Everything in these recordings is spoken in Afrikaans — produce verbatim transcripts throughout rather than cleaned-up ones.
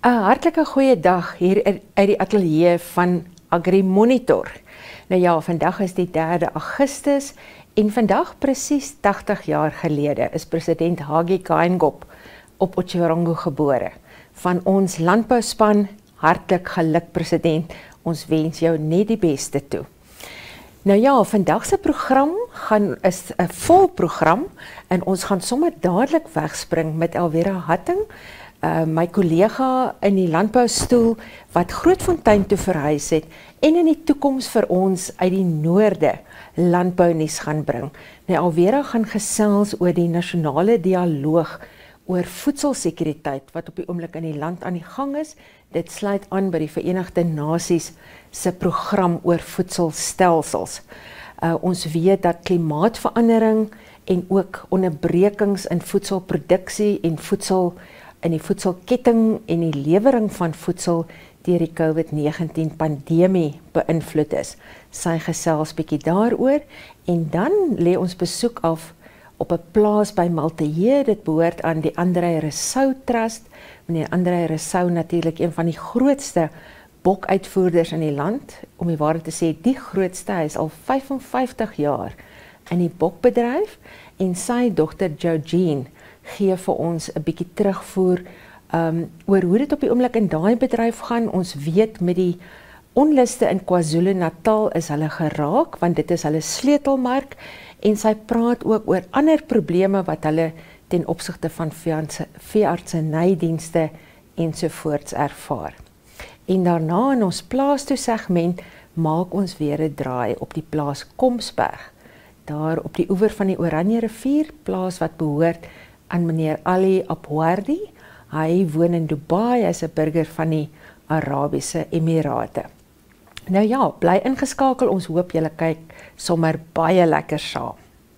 'n Hartlike goeie dag hier uit die ateljee van Agri Monitor. Nou ja, vandag is die derde Augustus en vandag presies tagtig jaar gelede is president Hage Geingob op Otjiwarongo gebore. Van ons landbouspan, hartlik geluk president, ons wens jou net die beste toe. Nou ja, vandag se program gaan is 'n vol program en ons gaan sommer dadelik wegspring met Elvira Hatting, uh, my kollega in die landboustoel wat Grootfontein toe verhuis het en in die toekoms vir ons uit die noorde landbounuus gaan bring. Nou Elvira gaan gesels oor die nasionale dialoog oor voedselsekuriteit wat op die oomblik in die land aan die gang is. Dit sluit aan by die Verenigde Nasies se program oor voedselstelsels. Uh, ons weet dat klimaatsverandering en ook onderbrekings in voedselproduksie en voedsel in die voedselketting en die lewering van voedsel deur die COVID negentien pandemie beïnvloed is. Sy gesels bietjie daaroor en dan lê ons besoek af op 'n plaas by Malteje. Dit behoort aan die André Rousseau Trust. Meneer André Rousseau natuurlik een van die grootste bokuitvoerders in die land. Om die waarheid te sê, die grootste, hy is al vyf en vyftig jaar in die bokbedryf en sy dogter Georgine gee vir ons 'n bietjie terugvoer um, oor hoe dit op die oomblik in daai bedryf gaan. Ons weet met die onluste in KwaZulu-Natal is hulle geraak want dit is hulle sleutelmark en sy praat ook oor ander probleme wat hulle ten opsigte van veeartsenydienste ensovoorts ervaar. En daarna in ons plaas toe segment maak ons weer 'n draai op die plaas Komsberg. Daar op die oewer van die Oranje rivier, plaas wat behoort aan meneer Ali Abwardi. Hy woon in Dubai, hy is 'n burger van die Arabiese Emirate. Nou ja, bly ingeskakel, ons hoop julle kyk sommer baie lekker saam.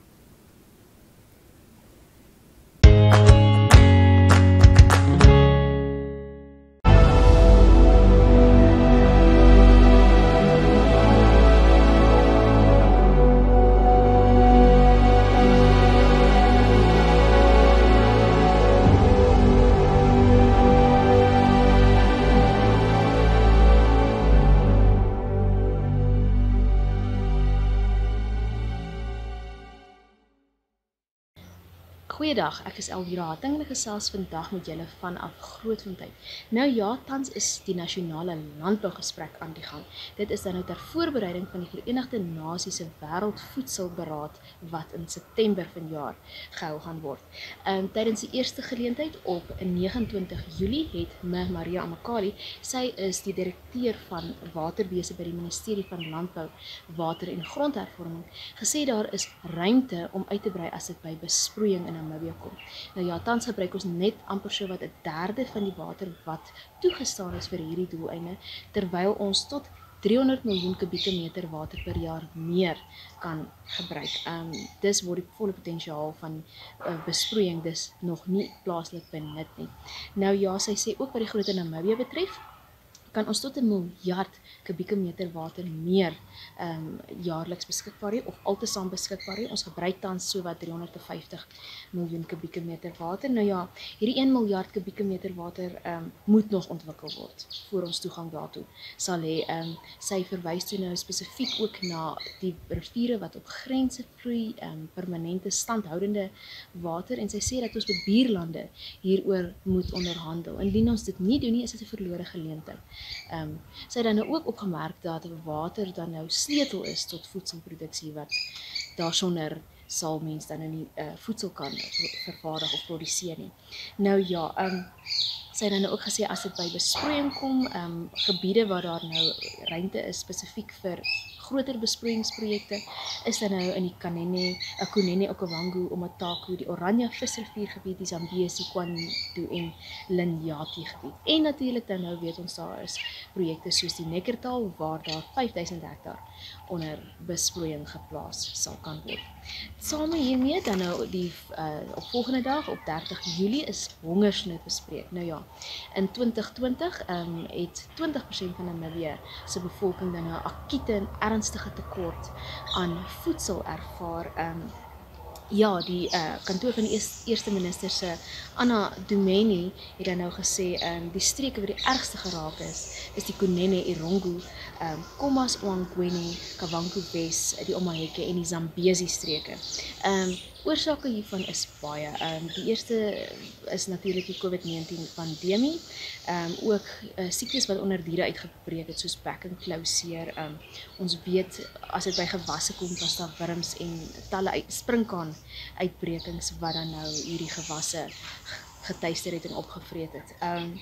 Goeiedag, ek is Elvira Hatting en ek gesels vandag met julle vanaf Grootfontein. Nou ja, tans is die nasionale landbougesprek aan die gang. Dit is dan nou ter voorbereiding van die Verenigde Nasies se Wêreldvoedselberaad wat in September vanjaar gehou gaan word. Um, tydens die eerste geleentheid op negenentwintig Julie het me Maria Amakali, sy is die direkteur van waterwese by die Ministerie van Landbou, Water en Grondhervorming, gesê daar is ruimte om uit te brei as dit by besproeiing in Namibia kom. Nou ja, tans gebruik ons net amper so wat 'n derde van die water wat toegestaan is vir hierdie doeleinde, terwyl ons tot driehonderd miljoen kubieke meter water per jaar meer kan gebruik. Um, dis word die volle potensiaal van uh, besproeiing dis nog nie plaaslik benut nie. Nou ja, sy sê ook wat die Groter Namibië betref, kan ons tot 'n miljard kubieke meter water meer um, jaarliks beskikbaar hê of altesaam beskikbaar hê. Ons gebruik tans so wat driehonderd vyftig miljoen kubieke meter water. Nou ja, hierdie een miljard kubieke meter water um, moet nog ontwikkel word voor ons toegang daartoe sal hê. Um, sy verwys toe nou spesifiek ook na die riviere wat op grense vloei, um, permanente standhoudende water en sy sê dat ons met buurlande hieroor moet onderhandel. Indien ons dit nie doen nie, is dit 'n verlore geleentheid. Um, sy het dan nou ook opgemerk dat water dan nou sleutel is tot voedselproduksie wat daarsonder sal mens dan nou nie uh, voedsel kan vervaardig of produseer nie. Nou ja, um, sy het dan nou ook gesê as dit by besproeiing kom, um, gebiede waar daar nou ruimte is spesifiek vir groter besproeiingsprojekte, is dan nou in die Kanene, Kunene, Okavango, Omatako, die Oranje visriviergebied, die Zambesi, Kwantu en Linyati gebied. En natuurlik dan nou weet ons daar is projekte soos die Nekkertal waar daar vyfduisend hektaar onder besproeiing geplaas sal kan word. Saam hiermee dan nou die uh, op volgende dag op dertig Julie is hongersnood bespreek. Nou ja, in twintig twintig um, het twintig persent van Namibië se bevolking dan nou akute en ernstige tekort aan voedsel ervaar. Um, Ja, die uh, kantoor van die eers, eerste minister se Anna Dumeni het dan nou gesê um, die streke wat die ergste geraak is, is die Kunene, Erongo, um, Khomas, Oangwene, Kavango Wes, die Omaheke en die Zambezi streke. Um, oorsake hiervan is baie. Um, die eerste is natuurlik die COVID negentien pandemie, um, ook uh, siektes wat onder diere uitgebreek het soos bek en klou seer. Um, ons weet as dit by gewasse kom, was daar wurms en talle uit, sprinkaan uitbrekings wat dan nou hierdie gewasse getuister het en opgevreet het. Um...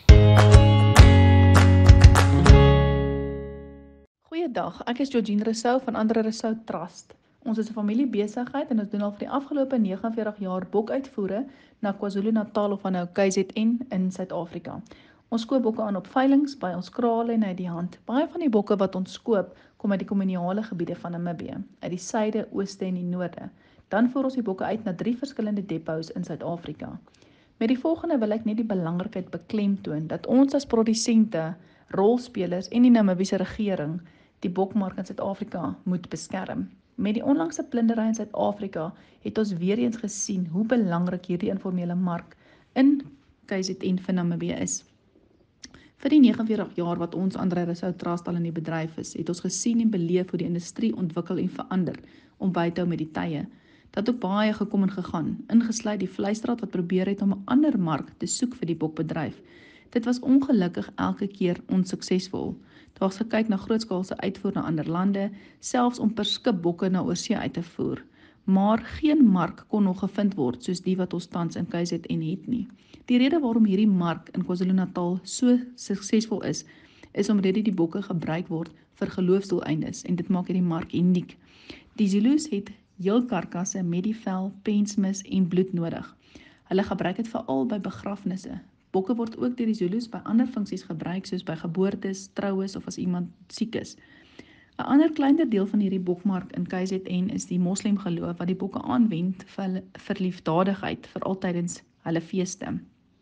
Goeiedag, ek is Georgine Rousseau van Andre Rousseau Trust. Ons is 'n familiebesigheid en ons doen al vir die afgelope vyf nege nege jaar bokuitvoere na KwaZulu-Natal of aan nou K Z N in Suid-Afrika. Ons koop bokke aan op veilinge by ons krale en uit die hand. Baie van die bokke wat ons koop, kom uit die koloniale gebiede van Namibië, uit die suide, ooste en die noorde. Dan voer ons die bokke uit na drie verskillende depots in Suid-Afrika. Met die volgende wil ek net die belangrikheid beklemtoon dat ons as produsente, rolspelers en die Namibiese regering die bokmark in Suid-Afrika moet beskerm. Met die onlangse plundering in Suid-Afrika het ons weer eens gesien hoe belangrik hierdie informele mark in K Z N vir Namibië is. Vir die vyf nege nege jaar wat ons Andre Rousseau Trust al in die bedryf is, het ons gesien en beleef hoe die industrie ontwikkel en verander om by te hou met die tye. Dat ook baie gekom en gegaan, ingesluit die vleisstraat wat probeer het om 'n ander mark te soek vir die bokbedryf. Dit was ongelukkig elke keer onsuksesvol. Daar was gekyk na grootskaalse uitvoer na ander lande, selfs om per skip bokke na oorsee uit te voer. Maar geen mark kon nog gevind word soos die wat ons tans in K Z N het nie. Die rede waarom hierdie mark in KwaZulu-Natal so suksesvol is, is omdat die bokke gebruik word vir geloofsdoeleindes en dit maak hierdie mark uniek. Die Zulus het heel karkasse met die vel, pensmis en bloed nodig. Hulle gebruik dit veral by begrafnisse. Bokke word ook deur die Zulus by ander funksies gebruik soos by geboortes, troues of as iemand siek is. 'n Ander kleiner deel van hierdie bokmark in K Z N is die moslemgeloof wat die bokke aanwend vir, vir liefdadigheid, veral tydens hulle feeste.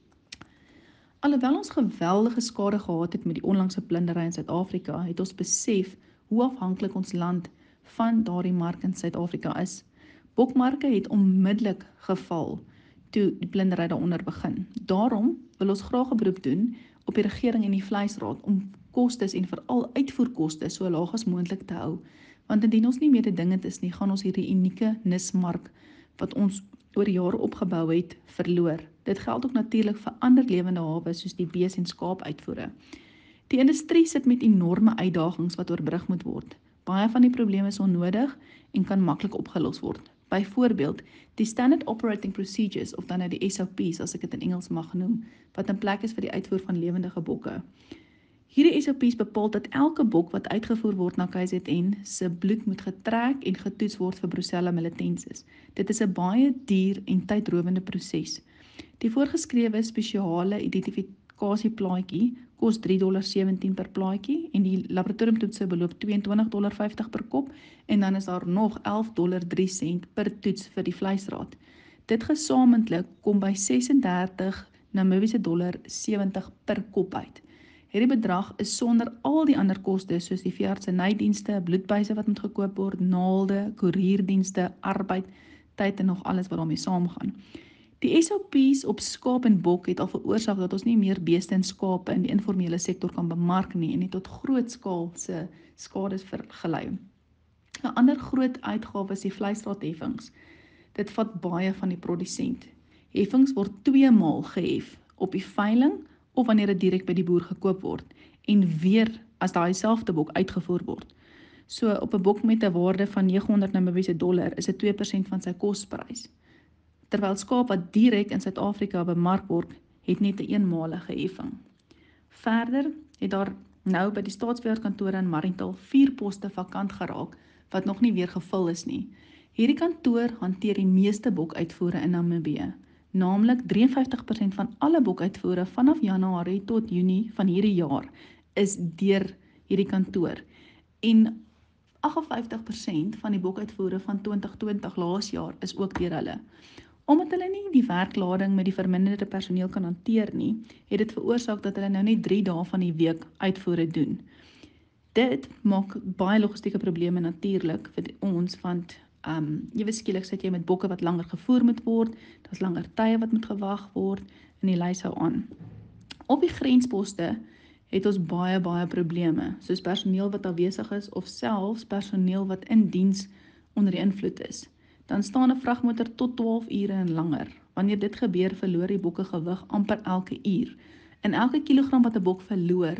Alhoewel ons geweldige skade gehad het met die onlangse plundering in Suid-Afrika, het ons besef hoe afhanklik ons land van daardie mark in Suid-Afrika is. Bokmarke het onmiddellik geval toe die plundering daaronder begin. Daarom wil ons graag 'n beroep doen op die regering en die vleisraad om kostes en veral uitvoerkoste so laag as moontlik te hou. Want indien ons nie mededingend is nie, gaan ons hierdie unieke nismark wat ons oor jare opgebou het, verloor. Dit geld ook natuurlik vir ander lewende hawe soos die bees- en skaap-uitvoere. Die industrie sit met enorme uitdagings wat oorbrug moet word. Baie van die probleme is onnodig en kan maklik opgelos word. Byvoorbeeld, die Standard Operating Procedures, of dan nou die S O P's, as ek dit in Engels mag noem, wat in plek is vir die uitvoer van lewendige bokke. Hierdie S O P's bepaal dat elke bok wat uitgevoer word na K Z N se bloed moet getrek en getoets word vir Brucella militensis. Dit is 'n baie duur en tydrowende proses. Die voorgeskrewe spesiale identifikasieplaatjie kos drie dollar sewentien per plaatjie en die laboratoriumtoetse beloop twee en twintig dollar vyftig per kop en dan is daar nog elf dollar drie sent per toets vir die vleisraad. Dit gesamentlik kom by ses en dertig Namibiese dollar sewentig per kop uit. Hierdie bedrag is sonder al die ander kostes soos die veeartsenydienste, bloedbuise wat moet gekoop word, naalde, koerierdienste, arbeid, tyd en nog alles wat daarmee saamgaan. Die S O P's op skaap en bok het al veroorsaak dat ons nie meer beeste en skape in die informele sektor kan bemark nie en het tot grootskaalse skades gelei. 'n Ander groot uitgawe is die vleisraadheffings. Dit vat baie van die produsent. Heffings word twee maal gehef op die veiling of wanneer dit direk by die boer gekoop word en weer as daai selfde bok uitgevoer word. So op 'n bok met 'n waarde van neghonderd Namibiese dollar is dit twee persent van sy kosprys. Terwyl skaap wat direk in Suid-Afrika bemark word, het net 'n eenmalige heffing. Verder het daar nou by die staatsveeartskantore in Mariental vier poste vakant geraak wat nog nie weer gevul is nie. Hierdie kantoor hanteer die meeste bokuitvoere in Namibië, naamlik drie en vyftig persent van alle bokuitvoere vanaf Januarie tot Junie van hierdie jaar is deur hierdie kantoor en agt en vyftig persent van die bokuitvoere van twintig twintig laas jaar is ook deur hulle. Omdat hulle nie die werklading met die verminderde personeel kan hanteer nie, het dit veroorsaak dat hulle nou net drie dae van die week uitvoere doen. Dit maak baie logistieke probleme natuurlik vir ons, want Um, ewe skielik sit jy met bokke wat langer gevoer moet word, daar's langer tye wat moet gewag word, en die lys hou aan. Op die grensposte het ons baie, baie probleme, soos personeel wat afwesig is, of selfs personeel wat in diens onder die invloed is. Dan staan 'n vragmotor tot twaalf ure en langer. Wanneer dit gebeur, verloor die bokke gewig amper elke uur. En elke kilogram wat 'n bok verloor,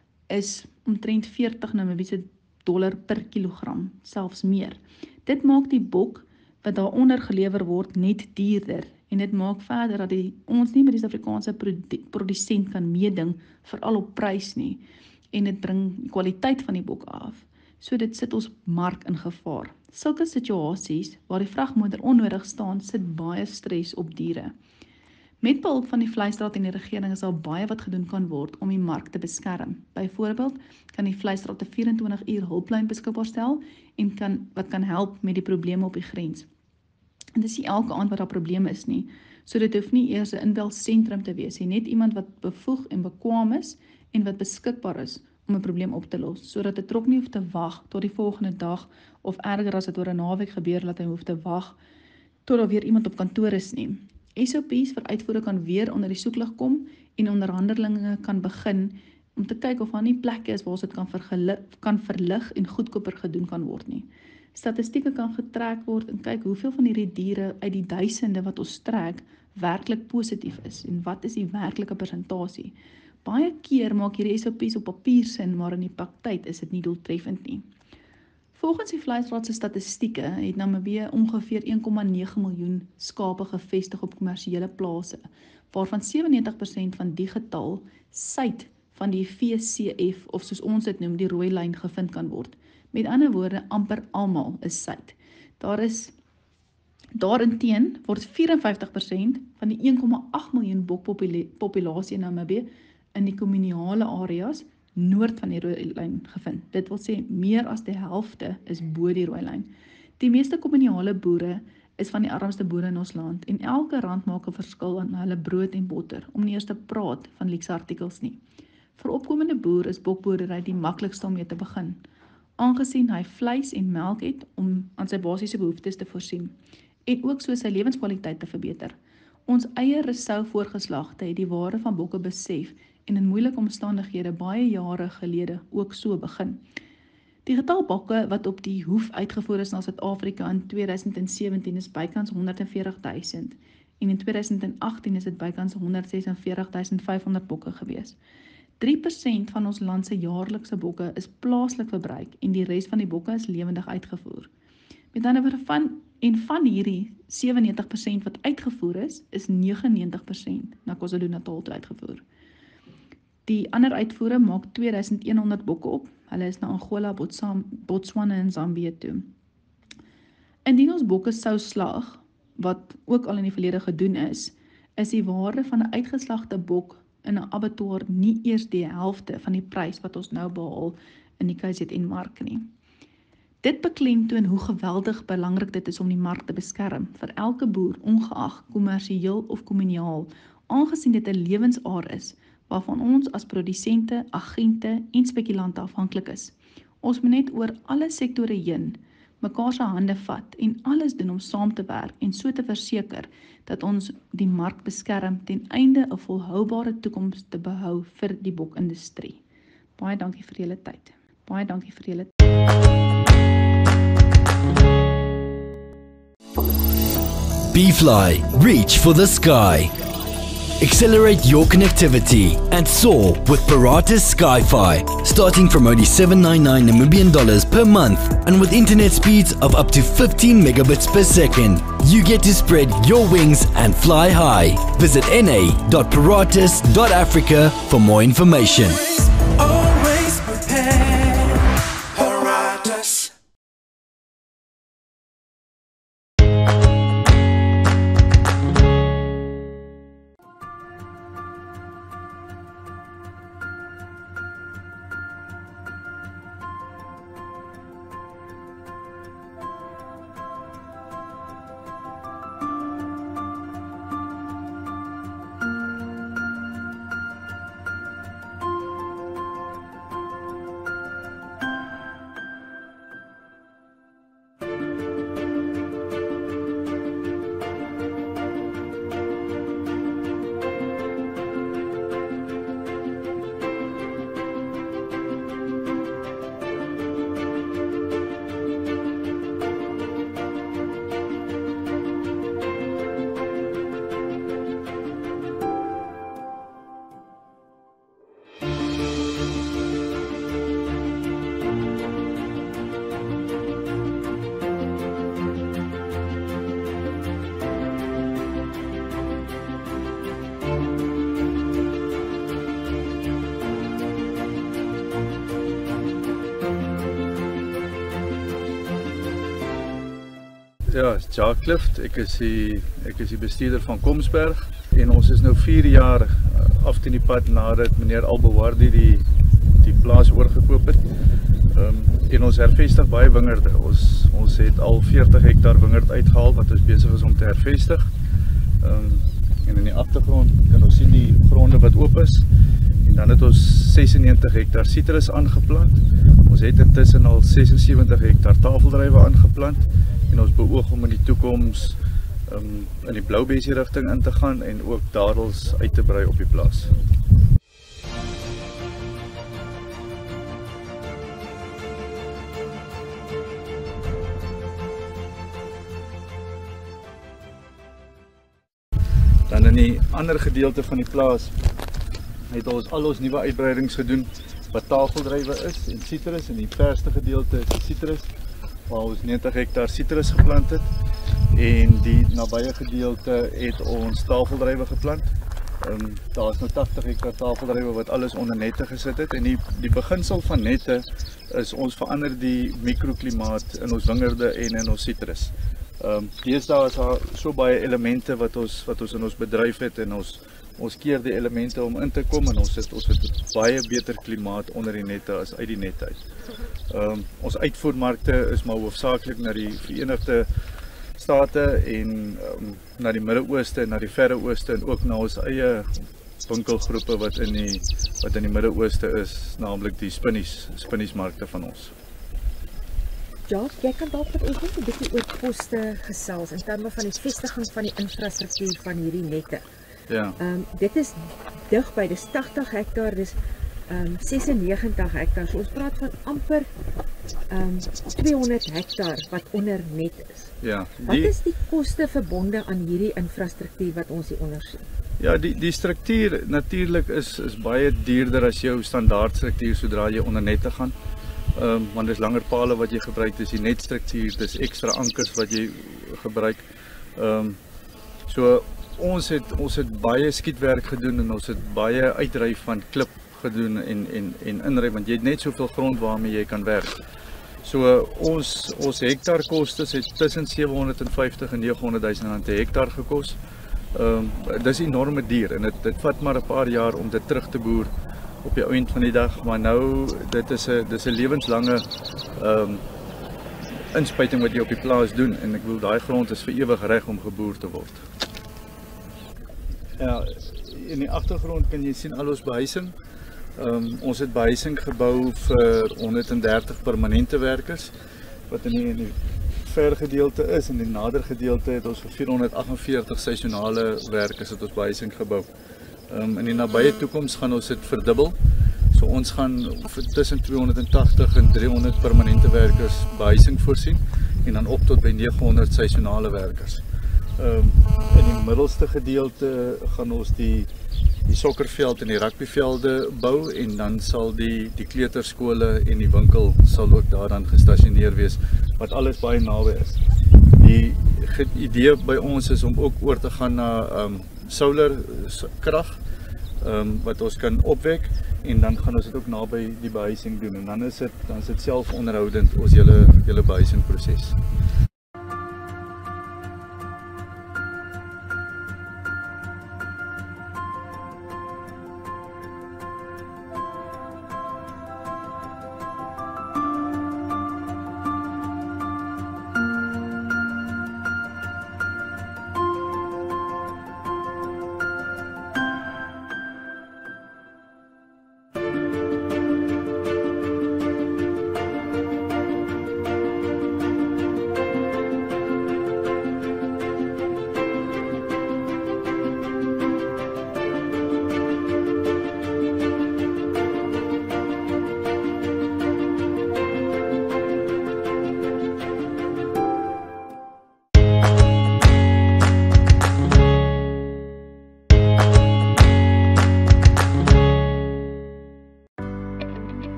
is omtrent veertig Namibiese dollar per kilogram, selfs meer. Dit maak die bok wat daaronder gelewer word net duurder, en dit maak verder dat die, ons nie met die Suid-Afrikaanse produsent kan meeding, veral op prys nie, en dit bring die kwaliteit van die bok af. So dit sit ons mark in gevaar. Sulke situasies waar die vragmotor onnodig staan, sit baie stres op diere. Met behulp van die Vleisraad en die regering is daar baie wat gedoen kan word om die mark te beskerm. Byvoorbeeld kan die Vleisraad 'n vyf en twintig uur hulplyn beskikbaar stel en kan, wat kan help met die probleme op die grens. En dis nie elke aand wat daar probleme is nie, so dit hoef nie eers 'n inbelsentrum te wees nie, net iemand wat bevoeg en bekwaam is en wat beskikbaar is om 'n probleem op te los, sodat 'n trok nie hoef te wag tot die volgende dag, of erger as dit oor 'n naweek gebeur, dat hy hoef te wag tot daar weer iemand op kantoor is nie. S O P's vir uitvoere kan weer onder die soeklig kom en onderhandelinge kan begin om te kyk of daar nie plekke is waar dit kan, kan verlig en goedkoper gedoen kan word nie. Statistieke kan getrek word en kyk hoeveel van hierdie diere uit die duisende wat ons trek werklik positief is en wat is die werklike persentasie. Baie keer maak hierdie S O P's op papier sin, maar in die praktyk is dit nie doeltreffend nie. Volgens die Vleisraad se statistieke het Namibië ongeveer een komma nege miljoen skape gevestig op kommersiële plase, waarvan sewennegentig persent van die getal suid van die V C F, of soos ons dit noem, die rooi lyn gevind kan word. Met ander woorde, amper almal is suid. Daar is Daarinteen word vyf en vyftig persent van die een komma agt miljoen bokpopulasie in Namibië in die kommuniale areas noord van die rooi lyn gevind. Dit wil sê, meer as die helfte is bo die rooi lyn. Die meeste kommuniale boere is van die armste boere in ons land en elke rand maak 'n verskil aan hulle brood en botter, om nie eers te praat van luukse artikels nie. Vir opkomende boer is bokboerdery die maklikste om mee te begin, aangesien hy vleis en melk het om aan sy basiese behoeftes te voorsien, en ook so sy lewenskwaliteit te verbeter. Ons eie Rousseau voorgeslagte het die waarde van bokke besef en in moeilike omstandighede baie jare gelede ook so begin. Die getal bokke wat op die hoef uitgevoer is na Suid-Afrika in tweeduisend sewentien is bykans honderd en veertig duisend en in tweeduisend agttien is dit bykans honderd ses en veertig duisend vyfhonderd bokke gewees. drie persent van ons land se jaarlikse bokke is plaaslik verbruik en die res van die bokke is lewendig uitgevoer. Met ander woorde van en van hierdie sewennegentig persent wat uitgevoer is, is negenennegentig persent na KwaZulu-Natal toe uitgevoer. Die ander uitvoere maak twee duisend een honderd bokke op. Hulle is na Angola, Botswana en Zambië toe. Indien ons bokke sou slag, wat ook al in die verlede gedoen is, is die waarde van 'n uitgeslagte bok in 'n abattoir nie eers die helfte van die prys wat ons nou behaal in die K Z N-mark nie. Dit beklemtoon hoe geweldig belangrik dit is om die mark te beskerm vir elke boer, ongeag kommersieel of kommunaal, aangesien dit 'n lewensaar is waarvan ons as produsente, agente en spekulante afhanklik is. Ons moet net oor alle sektore heen mekaar se hande vat en alles doen om saam te werk en so te verseker dat ons die mark beskerm ten einde 'n volhoubare toekoms te behou vir die bokindustrie. Baie dankie vir julle tyd. Baie dankie vir julle tyd. B-Fly, reach for the sky. Accelerate your connectivity and soar with Paratus Sky-Fi, starting from only seven hundred ninety-nine Namibian dollars per month and with internet speeds of up to fifteen megabits per second. You get to spread your wings and fly high. Visit n a dot paratus dot africa for more information. Always prepared, Paratus. Ja, Jacques Clift. Ek is die ek is die bestuurder van Komsberg en ons is nou vier jaar af teen die pad nadat meneer Albewardi die die plaas oorgekoop het. Um, en ons hervestig baie wingerde. Ons ons het al veertig hektaar wingerd uitgehaal wat ons besig is om te hervestig. Um, en in die agtergrond kan ons sien die gronde wat oop is. En dan het ons sesennegentig hektaar sitrus aangeplant. Ons het intussen al sesensewentig hektaar tafeldruiwe aangeplant en ons beoog om in die toekoms um, in die blaubesie rigting in te gaan en ook dadels uit te brei op die plaas. Dan in die ander gedeelte van die plaas het ons al ons nuwe uitbreidings gedoen wat tafeldruiwe is en sitrus. En die verste gedeelte is die sitrus waar ons negentig hektaar sitrus geplant het en die nabye gedeelte het ons tafeldruiwe geplant. Um, daar is nou tachtig hektaar tafeldruiwe wat alles onder nette gesit het en die, die beginsel van nette is ons verander die mikroklimaat in ons wingerde en in ons sitrus. Um, Deesdae is daar so baie elemente wat ons, wat ons in ons bedryf het en ons Ons keer die elemente om in te kom en ons het, ons het baie beter klimaat onder die nette as uit die net uit. Um, ons uitvoermarkte is maar hoofsaaklik na die Verenigde State en um, na die Midde-Ooste en na die Verre Ooste en ook na ons eie winkelgroepe wat in die, wat in die Midde-Ooste is, naamlik die spinnies, spinniesmarkte van ons. Jacques, jy kan dalk met ons net 'n bietjie oor koste gesels in terme van die vestiging van die infrastruktuur van hierdie nette. Ja. Um, dit is digbei, dis tachtig hektaar, dis um, sesennegentig hektaar, so ons praat van amper um, tweehonderd hektaar wat onder net is. Ja, die, wat is die koste verbonde aan hierdie infrastruktuur wat ons hier ondersien? Ja, die, die struktuur natuurlik is, is baie duurder as jou standaard struktuur sodra jy onder nette gaan. Um, want dis langer pale wat jy gebruik, dis die netstruktuur, dis ekstra ankers wat jy gebruik. Um, so Ons het, ons het baie skietwerk gedoen en ons het baie uitry van klip gedoen en, en, en inry, want jy het net soveel grond waarmee jy kan werk. So ons, ons hektaarkostes het tussen sewenhonderdvyftig en negenhonderdduisend rand per hektaar gekos. Um, dis enorme duur en dit, dit vat maar 'n paar jaar om dit terug te boer op die eind van die dag, maar nou dit is 'n dis 'n lewenslange um, inspuiting wat jy op die plaas doen en ek wil daai grond is vir ewig reg om geboer te word. Ja, in die agtergrond kan jy sien al ons behuising. Um, ons het behuising gebou vir honderddertig permanente werkers wat in die, in die ver gedeelte is en in die nader gedeelte het ons vir vierhonderdagtenveertig seisonale werkers het ons behuising gebou. Um, in die nabye toekoms gaan ons dit verdubbel. So ons gaan vir tussen tweehonderdtachtig en driehonderd permanente werkers behuising voorsien en dan op tot by negenhonderd seisonale werkers. Um, in die middelste gedeelte gaan ons die, die sokkerveld en die rugbyvelde bou en dan sal die, die kleuterskole en die winkel sal ook daar dan gestasioneer wees, wat alles baie naby is. Die idee by ons is om ook oor te gaan na um, solar krag, um, wat ons kan opwek en dan gaan ons dit ook naby die behuising doen en dan is dit, dan is dit self onderhoudend ons hele, hele behuisingproses.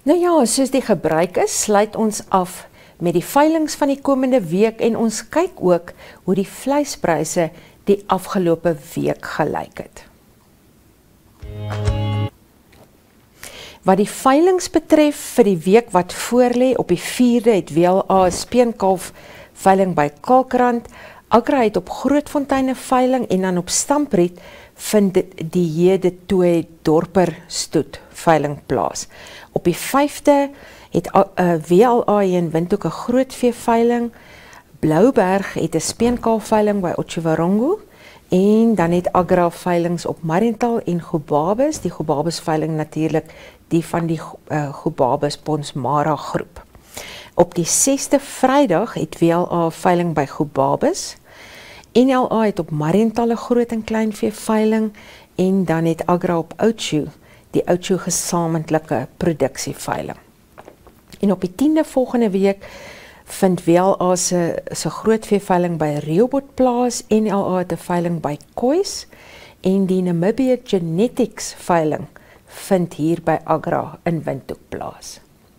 Nou ja, soos die gebruik is, sluit ons af met die veilings van die komende week en ons kyk ook hoe die vleispryse die afgelope week gelyk het. Wat die veilings betref vir die week wat voorlê, op die vierde het W L A speenkalf veiling by Kalkrand, Agra het op Grootfontein 'n veiling en dan op Stampriet vind die J De Tooy Dorper stoet veiling plaas. Op die vyfde het uh, W L A hier in Windhoek 'n grootvee veiling, Blouberg het 'n speenkalf veiling by Otjiwarongo, en dan het Agra veilings op Mariental en Gobabis, die Gobabis veiling natuurlik die van die uh, Gobabis Bonsmara groep. Op die sesde Vrydag het W L A veiling by Gobabis, N L A het op Mariental 'n groot en klein vee veiling en dan het Agra op Oudtshoorn die Oudtshoorn gesamentlike produksieveiling. En op die tiende volgende week vind W L A se se grootvee veiling by Rehoboth plaas, N L A het 'n veiling by Kois en die Namibia Genetics veiling vind hier by Agra in Windhoek plaas.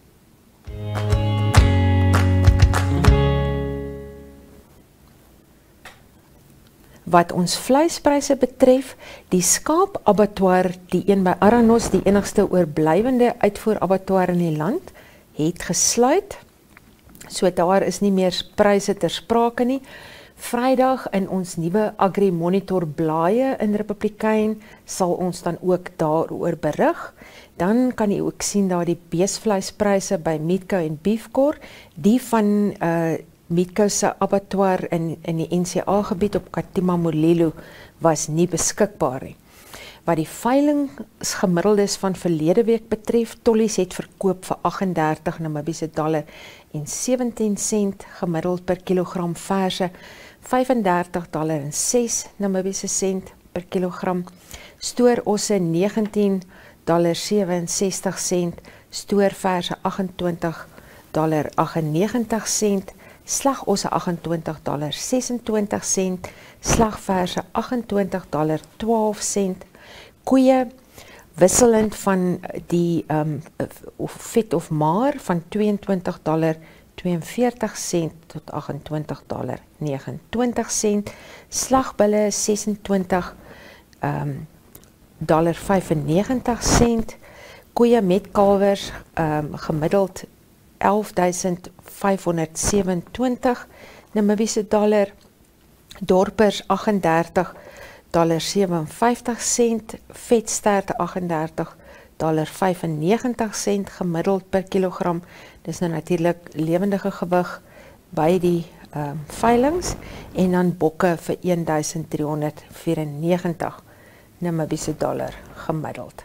Wat ons vleispryse betref, die skaapabattoir, die een by Aranos, die enigste oorblywende uitvoerabattoir in die land, het gesluit. So daar is nie meer pryse ter sprake nie. Vrydag in ons nuwe Agri Monitor blaaie in Republikein sal ons dan ook daaroor berig. Dan kan jy ook sien daar die beesvleispryse by Meatco en Beefcore, die van uh, Meatco se abattoir in in die N C A gebied op Katima Molelo was nie beskikbaar nie. Wat die veilingsgemiddeldes van verlede week betref, Tollies het verkoop vir agt en dertig Namibiese dollar en sewentien sent gemiddeld per kilogram verse, vyf en dertig dollar en ses Namibiese sent per kilogram, stoorosse negentien dollar sewe en sestig sent, stoorverse agt en twintig dollar agt en negentig sent, slagosse agt en twintig dollar ses en twintig sent, slagverse agt en twintig dollar twaalf sent, koeie wisselend van die um, of vet of maar van twee en twintig dollar twee en veertig sent tot agt en twintig dollar nege en twintig sent, slagbulle ses en twintig um, dollar vyf en negentig sent, koeie met kalwers um, gemiddeld elf duisend vyf honderd sewe en twintig Namibiese dollar, dorpers agt en dertig dollar sewe en vyftig sent, vetsterte agt en dertig dollar vyf en negentig sent gemiddeld per kilogram. Dis nou natuurlik lewendige gewig by die um, veilings en dan bokke vir een duisend drie honderd vyf-en-negentig Namibiese dollar gemiddeld.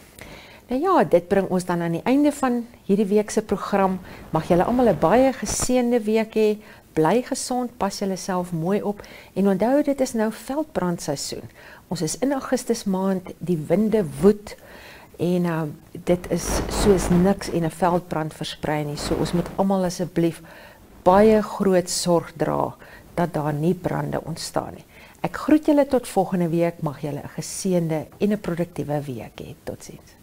Nou ja, dit bring ons dan aan die einde van hierdie week se program. Mag julle almal 'n baie geseënde week hê. Bly gesond, pas julle self mooi op en onthou dit is nou veldbrandseisoen. Ons is in Augustus maand, die winde woed en uh, dit is soos niks en 'n veldbrand versprei nie. So ons moet almal asseblief baie groot sorg dra dat daar nie brande ontstaan nie. Ek groet julle tot volgende week. Mag julle 'n geseënde en 'n produktiewe week hê. Totsiens.